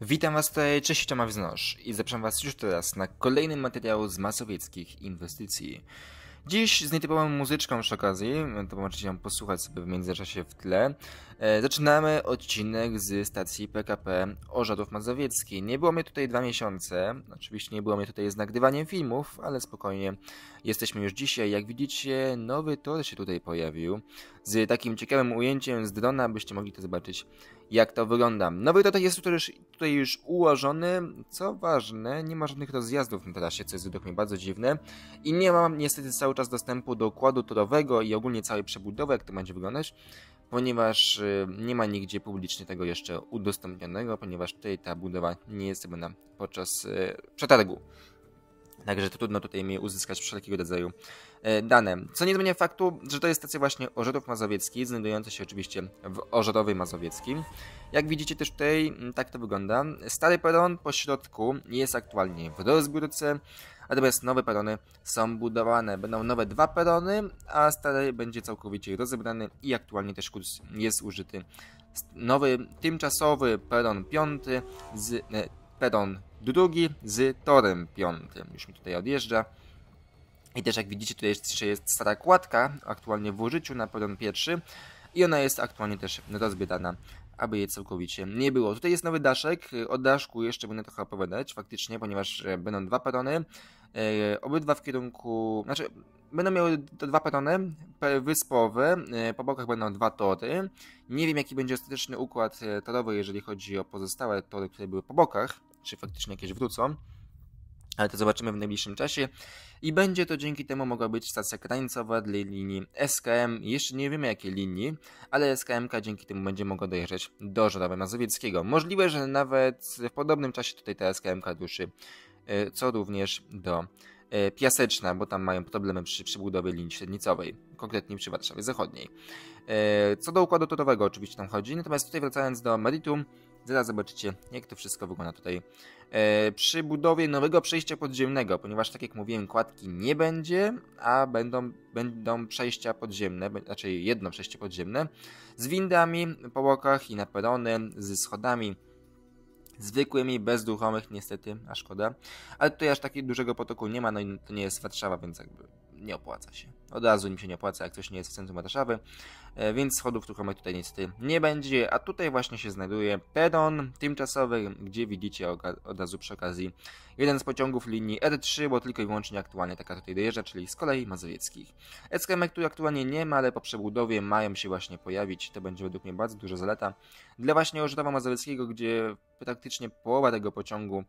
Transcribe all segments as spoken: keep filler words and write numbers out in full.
Witam was tutaj, cześć, Tomasz Wznosz i zapraszam was już teraz na kolejny materiał z masowieckich inwestycji. Dziś z nietypową muzyczką przy okazji, to możecie ją posłuchać sobie w międzyczasie w tle. E, zaczynamy odcinek z stacji P K P Orzadów Mazowiecki. Nie było mnie tutaj dwa miesiące, oczywiście nie było mnie tutaj z nagrywaniem filmów, ale spokojnie, jesteśmy już dzisiaj. Jak widzicie, nowy tor się tutaj pojawił, z takim ciekawym ujęciem z drona, byście mogli to zobaczyć, jak to wygląda. Nowy tor jest tutaj już, tutaj już ułożony, co ważne, nie ma żadnych rozjazdów na trasie, co jest według mnie bardzo dziwne. I nie mam niestety cały czas dostępu do układu torowego i ogólnie całej przebudowy, jak to będzie wyglądać, ponieważ y, nie ma nigdzie publicznie tego jeszcze udostępnionego, ponieważ tutaj ta budowa nie jest robiona podczas y, przetargu. Także to trudno tutaj mi uzyskać wszelkiego rodzaju e, dane. Co nie zmienia faktu, że to jest stacja właśnie Orzadów Mazowiecki, znajdująca się oczywiście w Orzadowie Mazowieckim. Jak widzicie też tutaj, tak to wygląda. Stary peron po środku jest aktualnie w rozbiórce, natomiast nowe perony są budowane. Będą nowe dwa perony, a stary będzie całkowicie rozebrany i aktualnie też kurs jest użyty. Nowy, tymczasowy peron piąty z... E, peron drugi z torem piątym. Już mi tutaj odjeżdża. I też jak widzicie, tutaj jeszcze jest stara kładka, aktualnie w użyciu na peron pierwszy. I ona jest aktualnie też rozbierana, aby jej całkowicie nie było. Tutaj jest nowy daszek. O daszku jeszcze będę trochę opowiadać faktycznie, ponieważ będą dwa perony. Obydwa w kierunku... Znaczy, będą miały dwa perony wyspowe. Po bokach będą dwa tory. Nie wiem, jaki będzie ostateczny układ torowy, jeżeli chodzi o pozostałe tory, które były po bokach. Czy faktycznie jakieś wrócą, ale to zobaczymy w najbliższym czasie. I będzie to dzięki temu mogła być stacja krańcowa dla linii S K M. Jeszcze nie wiemy jakiej linii, ale S K M ka dzięki temu będzie mogła dojeżdżać do Orzadowa Mazowieckiego. Możliwe, że nawet w podobnym czasie tutaj ta S K M ka ruszy, co również do Piaseczna, bo tam mają problemy przy przebudowie linii średnicowej, konkretnie przy Warszawie Zachodniej. Co do układu torowego oczywiście tam chodzi, natomiast tutaj wracając do meritum, zaraz zobaczycie, jak to wszystko wygląda tutaj e, przy budowie nowego przejścia podziemnego, ponieważ tak jak mówiłem, kładki nie będzie, a będą, będą przejścia podziemne, znaczy jedno przejście podziemne z windami po bokach i na perony, z schodami zwykłymi, bezduchomych, niestety, a szkoda. Ale tutaj aż takiego dużego potoku nie ma, no i to nie jest Warszawa, więc jakby nie opłaca się. Od razu im się nie opłaca, jak coś nie jest w centrum Warszawy, e, więc schodów ruchomych tutaj niestety nie będzie, a tutaj właśnie się znajduje peron tymczasowy, gdzie widzicie od razu przy okazji jeden z pociągów linii R trzy, bo tylko i wyłącznie aktualnie taka tutaj dojeżdża, czyli z kolei mazowieckich. S K M, który aktualnie nie ma, ale po przebudowie mają się właśnie pojawić, to będzie według mnie bardzo duża zaleta dla właśnie Orzadowa Mazowieckiego, gdzie praktycznie połowa tego pociągu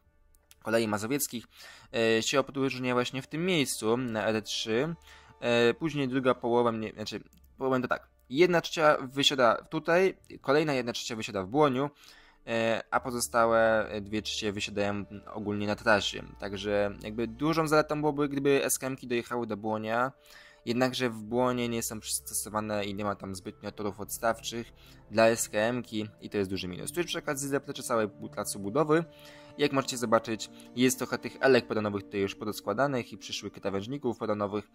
kolei mazowieckich e, się opróżnia właśnie w tym miejscu na R trzy. E, później druga połowa, nie, znaczy połowę to tak, jedna trzecia wysiada tutaj, kolejna jedna trzecia wysiada w Błoniu, e, a pozostałe dwie trzecie wysiadają ogólnie na trasie. Także jakby dużą zaletą byłoby, gdyby S K M ki dojechały do Błonia, jednakże w Błonie nie są przystosowane i nie ma tam zbytnio torów odstawczych dla S K M ki i to jest duży minus. Tu jest przy okazji zaplecze całej placu budowy. Jak możecie zobaczyć, jest trochę tych elek peronowych tutaj już podskładanych i przyszłych krawężników peronowych,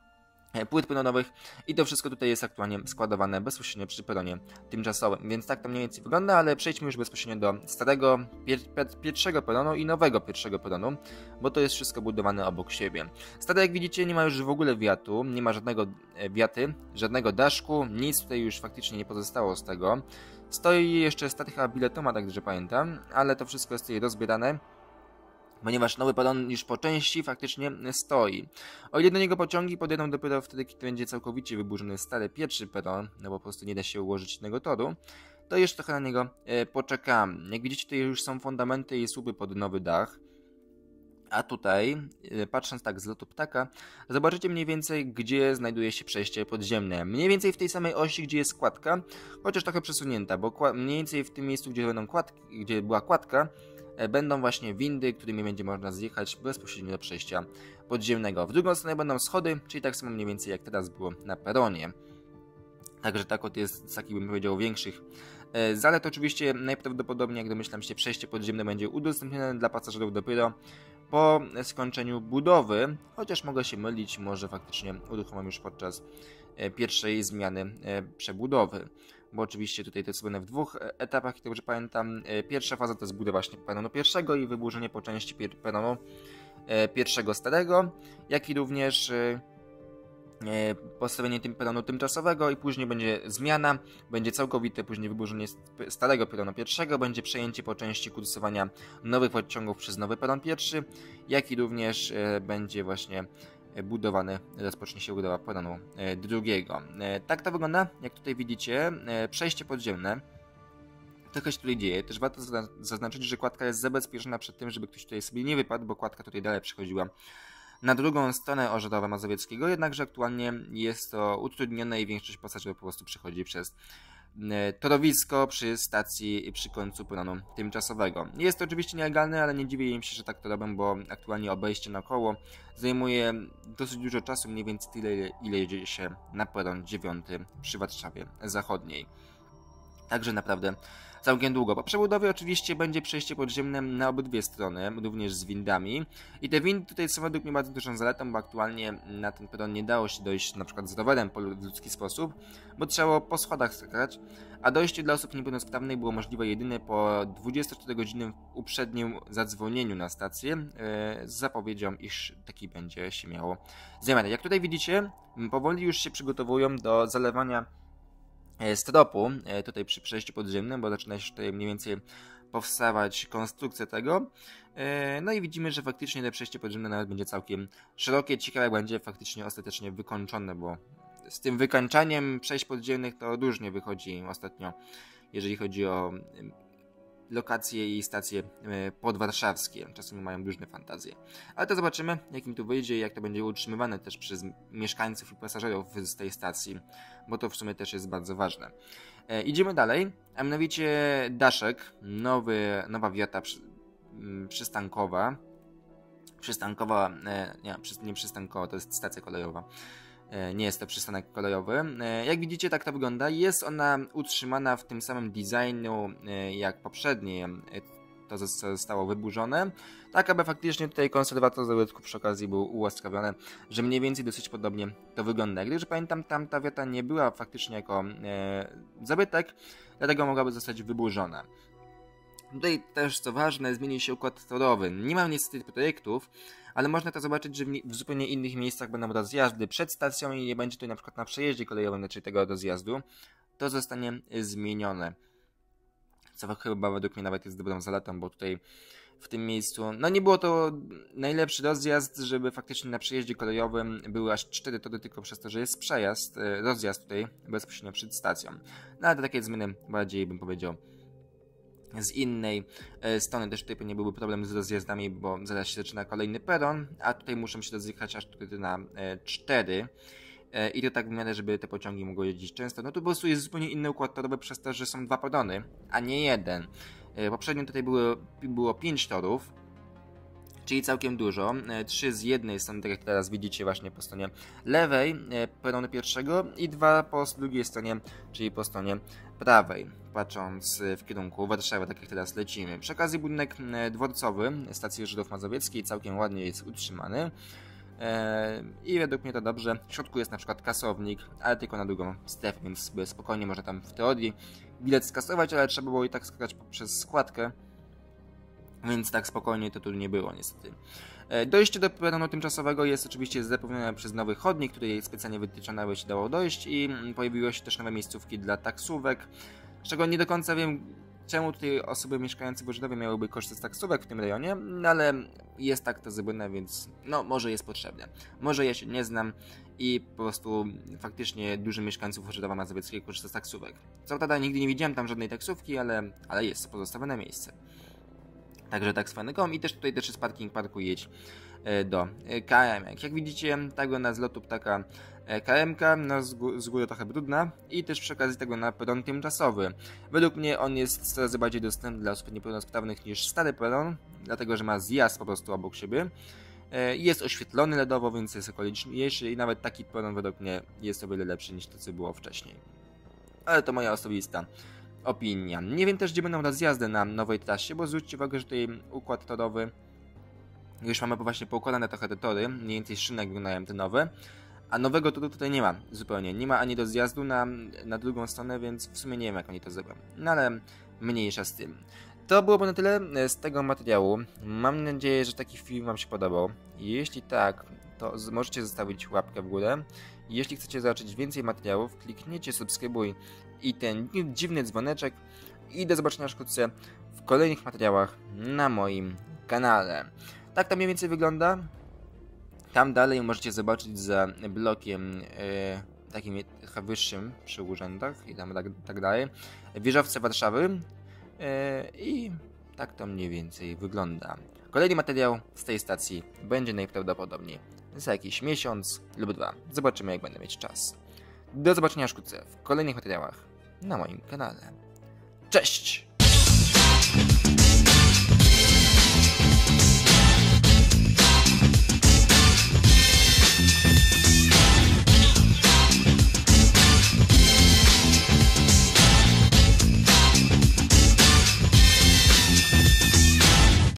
płyt peronowych i to wszystko tutaj jest aktualnie składowane bezpośrednio przy peronie tymczasowym, więc tak to mniej więcej wygląda, ale przejdźmy już bezpośrednio do starego pier pierwszego peronu i nowego pierwszego peronu, bo to jest wszystko budowane obok siebie. Stare, jak widzicie, nie ma już w ogóle wiatu, nie ma żadnego wiaty, żadnego daszku, nic tutaj już faktycznie nie pozostało z tego. Stoi jeszcze stary chyba biletomat, tak dobrze pamiętam, ale to wszystko jest tutaj rozbierane, ponieważ nowy peron już po części faktycznie stoi. O ile do niego pociągi podjadą dopiero wtedy, kiedy będzie całkowicie wyburzony stary pierwszy peron, no bo po prostu nie da się ułożyć innego toru, to jeszcze trochę na niego e, poczekam. Jak widzicie, tutaj już są fundamenty i słupy pod nowy dach. A tutaj, patrząc tak z lotu ptaka, zobaczycie mniej więcej, gdzie znajduje się przejście podziemne. Mniej więcej w tej samej osi, gdzie jest kładka, chociaż trochę przesunięta, bo mniej więcej w tym miejscu, gdzie, będą kładki, gdzie była kładka, będą właśnie windy, którymi będzie można zjechać bezpośrednio do przejścia podziemnego. W drugą stronę będą schody, czyli tak samo mniej więcej jak teraz było na peronie. Także tak oto jest z takich, bym powiedział, większych zalet. Oczywiście najprawdopodobniej, jak domyślam się, przejście podziemne będzie udostępnione dla pasażerów dopiero po skończeniu budowy, chociaż mogę się mylić, może faktycznie uruchomią już podczas pierwszej zmiany przebudowy. bo oczywiście tutaj to jest zrobione w dwóch etapach, jak dobrze pamiętam. Pierwsza faza to jest budowa właśnie peronu pierwszego i wyburzenie po części peronu pierwszego starego, jak i również postawienie tym peronu tymczasowego i później będzie zmiana, będzie całkowite później wyburzenie starego peronu pierwszego, będzie przejęcie po części kursowania nowych pociągów przez nowy peron pierwszy, jak i również będzie właśnie budowany, rozpocznie się budowa peronu drugiego. Tak to wygląda, jak tutaj widzicie, przejście podziemne. Trochę się tutaj dzieje. Też warto zaznaczyć, że kładka jest zabezpieczona przed tym, żeby ktoś tutaj sobie nie wypadł, bo kładka tutaj dalej przechodziła na drugą stronę Ożerowa Mazowieckiego, jednakże aktualnie jest to utrudnione i większość pasażerów po prostu przechodzi przez torowisko przy stacji przy końcu peronu tymczasowego. Jest to oczywiście nielegalne, ale nie dziwię im się, że tak to robią, bo aktualnie obejście naokoło zajmuje dosyć dużo czasu, mniej więcej tyle, ile jedzie się na peron dziewiąty przy Warszawie Zachodniej. Także naprawdę całkiem długo. Po przebudowie oczywiście będzie przejście podziemne na obydwie strony, również z windami. I te windy tutaj są według mnie bardzo dużą zaletą, bo aktualnie na ten peron nie dało się dojść na przykład z rowerem w ludzki sposób, bo trzeba po schodach skakać, a dojście dla osób niepełnosprawnych było możliwe jedynie po dwudziestoczterogodzinnym uprzednim zadzwonieniu na stację yy, z zapowiedzią, iż taki będzie się miało zamiar. Jak tutaj widzicie, powoli już się przygotowują do zalewania stropu, tutaj przy przejściu podziemnym, bo zaczyna się tutaj mniej więcej powstawać konstrukcja tego. No i widzimy, że faktycznie to przejście podziemne nawet będzie całkiem szerokie. Ciekawe będzie faktycznie ostatecznie wykończone, bo z tym wykańczaniem przejść podziemnych to różnie wychodzi ostatnio, jeżeli chodzi o lokacje i stacje podwarszawskie. Czasami mają różne fantazje. Ale to zobaczymy, jak im tu wyjdzie i jak to będzie utrzymywane też przez mieszkańców i pasażerów z tej stacji, bo to w sumie też jest bardzo ważne. E, idziemy dalej, a mianowicie daszek, nowy, nowa wiata przy, m, przystankowa. Przystankowa, e, nie, przy, nie przystankowa, to jest stacja kolejowa. Nie jest to przystanek kolejowy. Jak widzicie, tak to wygląda. Jest ona utrzymana w tym samym designu jak poprzednie, to zostało wyburzone, tak aby faktycznie tutaj konserwator zabytku przy okazji był ułaskawiony, że mniej więcej dosyć podobnie to wygląda. Jak już pamiętam, tamta wiata nie była faktycznie jako e, zabytek, dlatego mogłaby zostać wyburzona. Tutaj też, co ważne, zmieni się układ torowy. Nie mam niestety projektów, ale można to zobaczyć, że w, w zupełnie innych miejscach będą rozjazdy przed stacją i nie będzie tutaj na przykład na przejeździe kolejowym, czyli tego rozjazdu. To zostanie zmienione. Co chyba według mnie nawet jest dobrą zaletą, bo tutaj w tym miejscu, no nie było to najlepszy rozjazd, żeby faktycznie na przejeździe kolejowym były aż cztery tory tylko przez to, że jest przejazd, rozjazd tutaj bezpośrednio przed stacją. No ale to takie zmiany bardziej bym powiedział z innej strony. Też tutaj pewnie byłby problem z rozjazdami, bo zaraz się zaczyna kolejny peron, a tutaj muszę się rozjechać aż tutaj na cztery. I to tak w miarę, żeby te pociągi mogły jeździć często. No tu po prostu jest zupełnie inny układ torowy przez to, że są dwa perony, a nie jeden. Poprzednio tutaj było, było pięć torów, czyli całkiem dużo. Trzy z jednej strony, tak jak teraz widzicie właśnie po stronie lewej peronu pierwszego i dwa po drugiej stronie, czyli po stronie prawej, patrząc w kierunku Warszawy, tak jak teraz lecimy. Przy okazji budynek dworcowy stacji Żydów Mazowieckiej całkiem ładnie jest utrzymany. I według mnie to dobrze. W środku jest na przykład kasownik, ale tylko na drugą strefę, więc spokojnie można tam w teorii bilet skasować, ale trzeba było i tak skakać przez składkę, więc tak spokojnie to tu nie było niestety. Dojście do peronu tymczasowego jest oczywiście zapewnione przez nowy chodnik, który specjalnie wytyczony, aby się dało dojść, i pojawiły się też nowe miejscówki dla taksówek, z czego nie do końca wiem, czemu tutaj osoby mieszkające w Ożydowie miałyby korzystać z taksówek w tym rejonie, no ale jest tak to zrobione, więc no może jest potrzebne. Może ja się nie znam i po prostu faktycznie dużo mieszkańców Ożydowa Mazowieckiego korzysta z taksówek. Co prawda nigdy nie widziałem tam żadnej taksówki, ale, ale jest to pozostawione miejsce. Także tak swoją drogą. I też tutaj też jest parking parku jedź do K M. Jak widzicie, tego na zlotu ptaka K M K, no z, gó z góry trochę brudna, i też przy okazji tego na peron tymczasowy. Według mnie on jest coraz bardziej dostępny dla osób niepełnosprawnych niż stary peron, dlatego że ma zjazd po prostu obok siebie. Jest oświetlony LEDowo, więc jest okoliczniejszy i nawet taki peron według mnie jest o wiele lepszy niż to, co było wcześniej. Ale to moja osobista opinia. Nie wiem też, gdzie będą rozjazdy na nowej trasie, bo zwróćcie uwagę, że tutaj układ torowy, już mamy właśnie poukładane trochę te tory, mniej więcej szynek wyglądają te nowe, A nowego toru tutaj nie ma zupełnie. Nie ma ani do zjazdu na, na drugą stronę, więc w sumie nie wiem, jak oni to zrobią. No ale mniejsza z tym. To byłoby na tyle z tego materiału. Mam nadzieję, że taki film wam się podobał. Jeśli tak, to możecie zostawić łapkę w górę. Jeśli chcecie zobaczyć więcej materiałów, kliknijcie subskrybuj i ten dziwny dzwoneczek. I do zobaczenia wkrótce w kolejnych materiałach na moim kanale. Tak to mniej więcej wygląda. Tam dalej możecie zobaczyć za blokiem yy, takim trochę wyższym przy urzędach i tam tak, tak dalej wieżowce Warszawy yy, i tak to mniej więcej wygląda. Kolejny materiał z tej stacji będzie najprawdopodobniej za jakiś miesiąc lub dwa. Zobaczymy, jak będę mieć czas. Do zobaczenia wkrótce w kolejnych materiałach na moim kanale. Cześć!